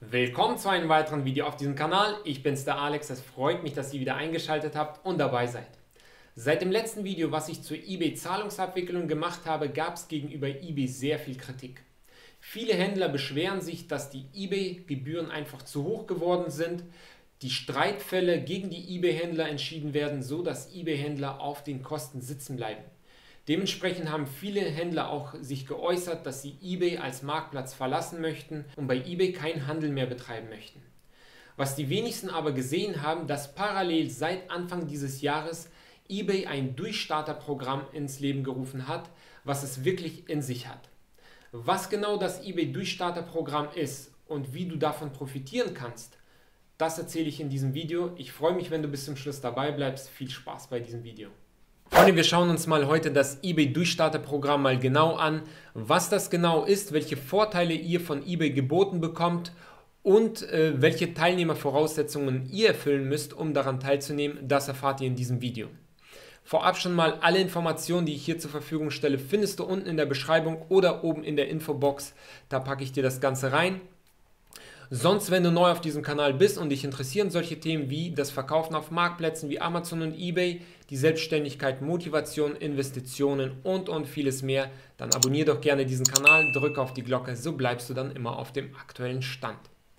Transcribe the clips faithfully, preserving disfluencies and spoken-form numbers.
Willkommen zu einem weiteren Video auf diesem Kanal. Ich bin's, der Alex. Es freut mich, dass ihr wieder eingeschaltet habt und dabei seid. Seit dem letzten Video, was ich zur eBay Zahlungsabwicklung gemacht habe, gab es gegenüber eBay sehr viel Kritik. Viele Händler beschweren sich, dass die eBay-Gebühren einfach zu hoch geworden sind, die Streitfälle gegen die eBay-Händler entschieden werden, so dass eBay-Händler auf den Kosten sitzen bleiben. Dementsprechend haben viele Händler auch sich geäußert, dass sie eBay als Marktplatz verlassen möchten und bei eBay keinen Handel mehr betreiben möchten. Was die wenigsten aber gesehen haben, dass parallel seit Anfang dieses Jahres eBay ein Durchstarterprogramm ins Leben gerufen hat, was es wirklich in sich hat. Was genau das eBay Durchstarterprogramm ist und wie du davon profitieren kannst, das erzähle ich in diesem Video. Ich freue mich, wenn du bis zum Schluss dabei bleibst. Viel Spaß bei diesem Video. Freunde, wir schauen uns mal heute das eBay Durchstarterprogramm mal genau an, was das genau ist, welche Vorteile ihr von eBay geboten bekommt und äh, welche Teilnehmervoraussetzungen ihr erfüllen müsst, um daran teilzunehmen. Das erfahrt ihr in diesem Video. Vorab schon mal alle Informationen, die ich hier zur Verfügung stelle, findest du unten in der Beschreibung oder oben in der Infobox. Da packe ich dir das Ganze rein. Sonst, wenn du neu auf diesem Kanal bist und dich interessieren solche Themen wie das Verkaufen auf Marktplätzen wie Amazon und eBay, die Selbstständigkeit, Motivation, Investitionen und und vieles mehr, dann abonniere doch gerne diesen Kanal, drücke auf die Glocke, so bleibst du dann immer auf dem aktuellen Stand.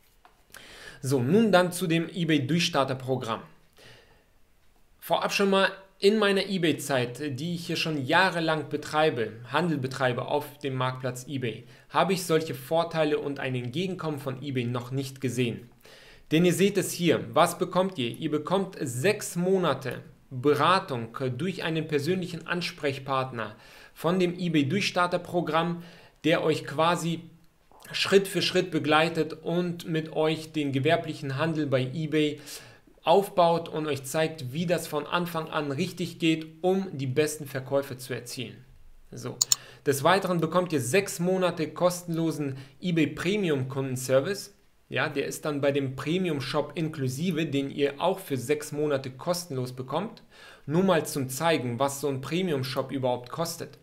So, nun dann zu dem eBay Durchstarter-Programm. Vorab schon mal, in meiner eBay-Zeit, die ich hier schon jahrelang betreibe, Handel betreibe auf dem Marktplatz eBay, habe ich solche Vorteile und ein Entgegenkommen von eBay noch nicht gesehen. Denn ihr seht es hier, was bekommt ihr? Ihr bekommt sechs Monate Beratung durch einen persönlichen Ansprechpartner von dem eBay Durchstarter-Programm, der euch quasi Schritt für Schritt begleitet und mit euch den gewerblichen Handel bei eBay aufbaut und euch zeigt, wie das von Anfang an richtig geht, um die besten Verkäufe zu erzielen. So. Des Weiteren bekommt ihr sechs Monate kostenlosen eBay Premium Kundenservice. Ja, der ist dann bei dem Premium Shop inklusive, den ihr auch für sechs Monate kostenlos bekommt. Nur mal zum Zeigen, was so ein Premium Shop überhaupt kostet.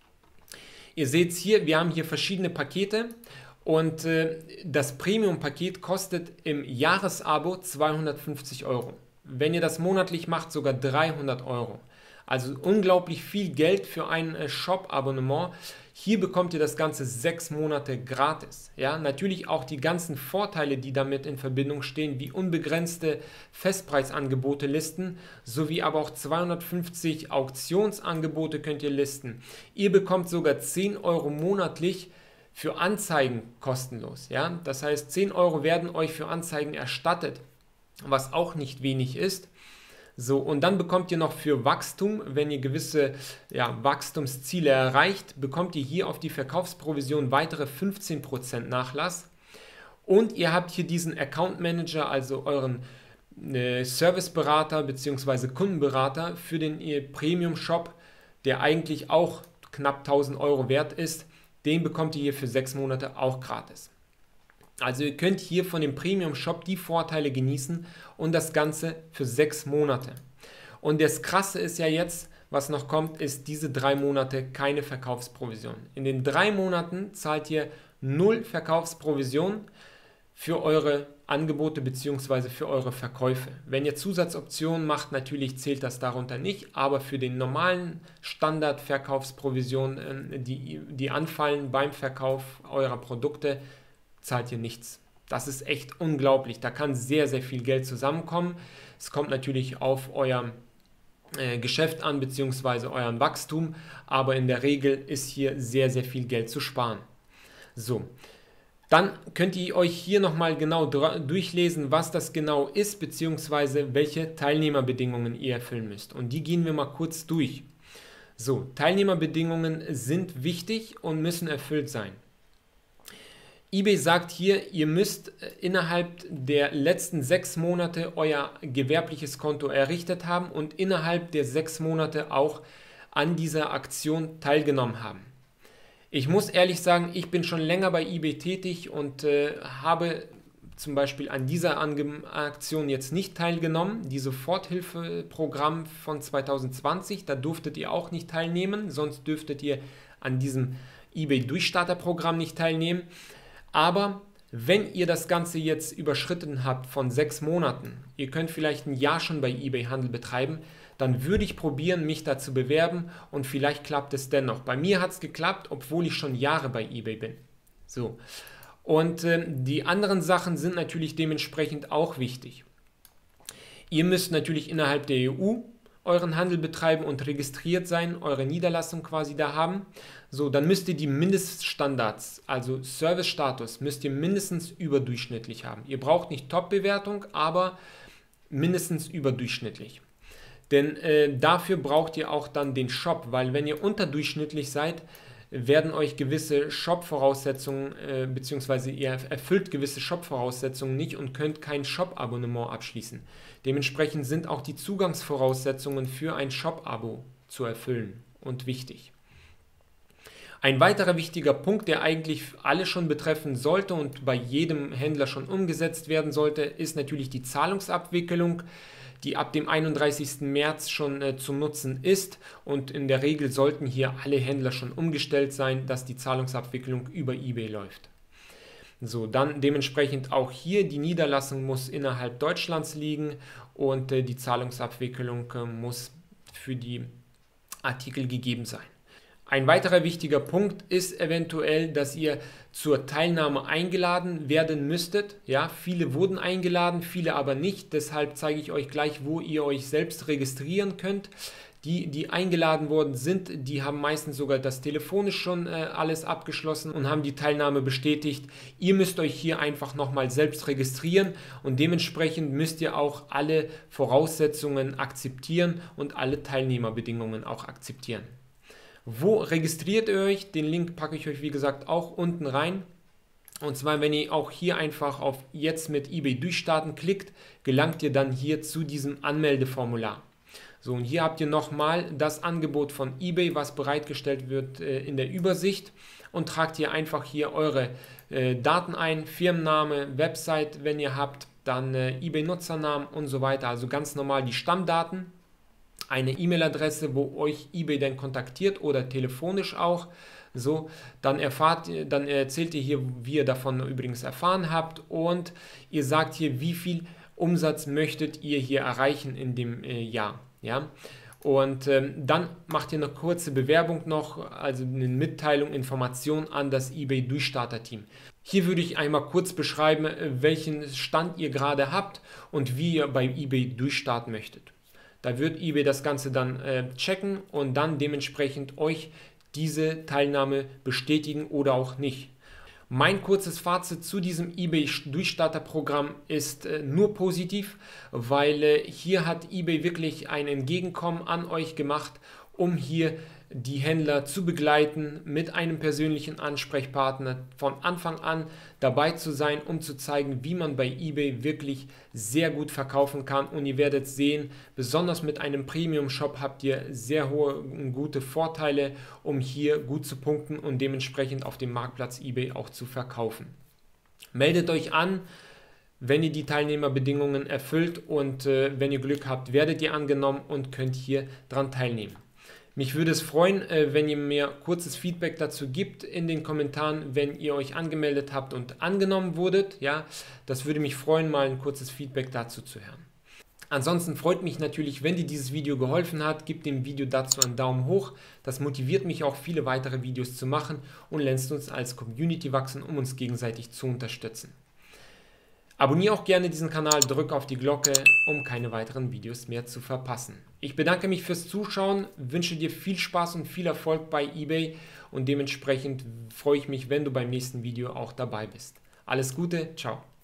Ihr seht es hier, wir haben hier verschiedene Pakete. Und äh, das Premium-Paket kostet im Jahresabo zweihundertfünfzig Euro. Wenn ihr das monatlich macht, sogar dreihundert Euro. Also unglaublich viel Geld für ein äh, Shop-Abonnement. Hier bekommt ihr das Ganze sechs Monate gratis. Ja, natürlich auch die ganzen Vorteile, die damit in Verbindung stehen, wie unbegrenzte Festpreisangebote listen, sowie aber auch zweihundertfünfzig Auktionsangebote könnt ihr listen. Ihr bekommt sogar zehn Euro monatlich für Anzeigen kostenlos. Ja? Das heißt, zehn Euro werden euch für Anzeigen erstattet, was auch nicht wenig ist. So, und dann bekommt ihr noch für Wachstum, wenn ihr gewisse ja, Wachstumsziele erreicht, bekommt ihr hier auf die Verkaufsprovision weitere fünfzehn Prozent Nachlass. Und ihr habt hier diesen Account Manager, also euren äh, Serviceberater bzw. Kundenberater für den äh, Premium Shop, der eigentlich auch knapp tausend Euro wert ist. Den bekommt ihr hier für sechs Monate auch gratis. Also ihr könnt hier von dem Premium Shop die Vorteile genießen und das Ganze für sechs Monate. Und das Krasse ist ja jetzt, was noch kommt, ist diese drei Monate keine Verkaufsprovision. In den drei Monaten zahlt ihr null Verkaufsprovision für eure Angebote bzw. für eure Verkäufe. Wenn ihr Zusatzoptionen macht, natürlich zählt das darunter nicht, aber für den normalen Standardverkaufsprovision, die, die anfallen beim Verkauf eurer Produkte, zahlt ihr nichts. Das ist echt unglaublich. Da kann sehr, sehr viel Geld zusammenkommen. Es kommt natürlich auf euer äh, Geschäft an bzw. euren Wachstum, aber in der Regel ist hier sehr, sehr viel Geld zu sparen. So. Dann könnt ihr euch hier nochmal genau durchlesen, was das genau ist, beziehungsweise welche Teilnehmerbedingungen ihr erfüllen müsst. Und die gehen wir mal kurz durch. So, Teilnehmerbedingungen sind wichtig und müssen erfüllt sein. eBay sagt hier, ihr müsst innerhalb der letzten sechs Monate euer gewerbliches Konto errichtet haben und innerhalb der sechs Monate auch an dieser Aktion teilgenommen haben. Ich muss ehrlich sagen, ich bin schon länger bei eBay tätig und äh, habe zum Beispiel an dieser Ange- Aktion jetzt nicht teilgenommen. Die Soforthilfeprogramm von zwanzig zwanzig, da durftet ihr auch nicht teilnehmen, sonst dürftet ihr an diesem eBay Durchstarter-Programm nicht teilnehmen. Aber Wenn ihr das Ganze jetzt überschritten habt von sechs Monaten, ihr könnt vielleicht ein Jahr schon bei eBay Handel betreiben, dann würde ich probieren, mich da zu bewerben und vielleicht klappt es dennoch. Bei mir hat es geklappt, obwohl ich schon Jahre bei eBay bin. So. Und äh, die anderen Sachen sind natürlich dementsprechend auch wichtig. Ihr müsst natürlich innerhalb der E U euren Handel betreiben und registriert sein, eure Niederlassung quasi da haben. So, dann müsst ihr die Mindeststandards, also Service-Status, müsst ihr mindestens überdurchschnittlich haben. Ihr braucht nicht Top-Bewertung, aber mindestens überdurchschnittlich. Denn äh, dafür braucht ihr auch dann den Shop, weil wenn ihr unterdurchschnittlich seid, werden euch gewisse Shop-Voraussetzungen, äh, beziehungsweise ihr erfüllt gewisse Shop-Voraussetzungen nicht und könnt kein Shop-Abonnement abschließen. Dementsprechend sind auch die Zugangsvoraussetzungen für ein Shop-Abo zu erfüllen und wichtig. Ein weiterer wichtiger Punkt, der eigentlich alle schon betreffen sollte und bei jedem Händler schon umgesetzt werden sollte, ist natürlich die Zahlungsabwicklung, die ab dem einunddreißigsten März schon äh, zum Nutzen ist, und in der Regel sollten hier alle Händler schon umgestellt sein, dass die Zahlungsabwicklung über eBay läuft. So, dann dementsprechend auch hier, die Niederlassung muss innerhalb Deutschlands liegen und äh, die Zahlungsabwicklung äh, muss für die Artikel gegeben sein. Ein weiterer wichtiger Punkt ist eventuell, dass ihr zur Teilnahme eingeladen werden müsstet. Ja, viele wurden eingeladen, viele aber nicht. Deshalb zeige ich euch gleich, wo ihr euch selbst registrieren könnt. Die, die eingeladen worden sind, die haben meistens sogar das telefonisch schon äh, alles abgeschlossen und haben die Teilnahme bestätigt. Ihr müsst euch hier einfach nochmal selbst registrieren und dementsprechend müsst ihr auch alle Voraussetzungen akzeptieren und alle Teilnehmerbedingungen auch akzeptieren. Wo registriert ihr euch? Den Link packe ich euch wie gesagt auch unten rein. Und zwar, wenn ihr auch hier einfach auf Jetzt mit eBay durchstarten klickt, gelangt ihr dann hier zu diesem Anmeldeformular. So, und hier habt ihr nochmal das Angebot von eBay, was bereitgestellt wird äh, in der Übersicht, und tragt hier einfach hier eure äh, Daten ein, Firmenname, Website, wenn ihr habt, dann äh, eBay-Nutzernamen und so weiter, also ganz normal die Stammdaten. Eine E-Mail-Adresse, wo euch eBay dann kontaktiert oder telefonisch auch. So, dann erfahrt ihr, dann erzählt ihr hier, wie ihr davon übrigens erfahren habt, und ihr sagt hier, wie viel Umsatz möchtet ihr hier erreichen in dem äh, Jahr. Ja? Und ähm, dann macht ihr eine kurze Bewerbung noch, also eine Mitteilung, Information an das eBay Durchstarter-Team. Hier würde ich einmal kurz beschreiben, welchen Stand ihr gerade habt und wie ihr bei eBay durchstarten möchtet. Da wird eBay das Ganze dann äh, checken und dann dementsprechend euch diese Teilnahme bestätigen oder auch nicht. Mein kurzes Fazit zu diesem eBay Durchstarter-Programm ist äh, nur positiv, weil äh, hier hat eBay wirklich ein Entgegenkommen an euch gemacht, um hier die Händler zu begleiten mit einem persönlichen Ansprechpartner, von Anfang an dabei zu sein, um zu zeigen, wie man bei eBay wirklich sehr gut verkaufen kann. Und ihr werdet sehen, besonders mit einem Premium-Shop habt ihr sehr hohe und gute Vorteile, um hier gut zu punkten und dementsprechend auf dem Marktplatz eBay auch zu verkaufen. Meldet euch an, wenn ihr die Teilnehmerbedingungen erfüllt, und äh, wenn ihr Glück habt, werdet ihr angenommen und könnt hier dran teilnehmen. Mich würde es freuen, wenn ihr mir kurzes Feedback dazu gibt in den Kommentaren, wenn ihr euch angemeldet habt und angenommen wurdet. Ja, das würde mich freuen, mal ein kurzes Feedback dazu zu hören. Ansonsten freut mich natürlich, wenn dir dieses Video geholfen hat, gib dem Video dazu einen Daumen hoch. Das motiviert mich auch, viele weitere Videos zu machen und lässt uns als Community wachsen, um uns gegenseitig zu unterstützen. Abonniere auch gerne diesen Kanal, drück auf die Glocke, um keine weiteren Videos mehr zu verpassen. Ich bedanke mich fürs Zuschauen, wünsche dir viel Spaß und viel Erfolg bei eBay und dementsprechend freue ich mich, wenn du beim nächsten Video auch dabei bist. Alles Gute, ciao.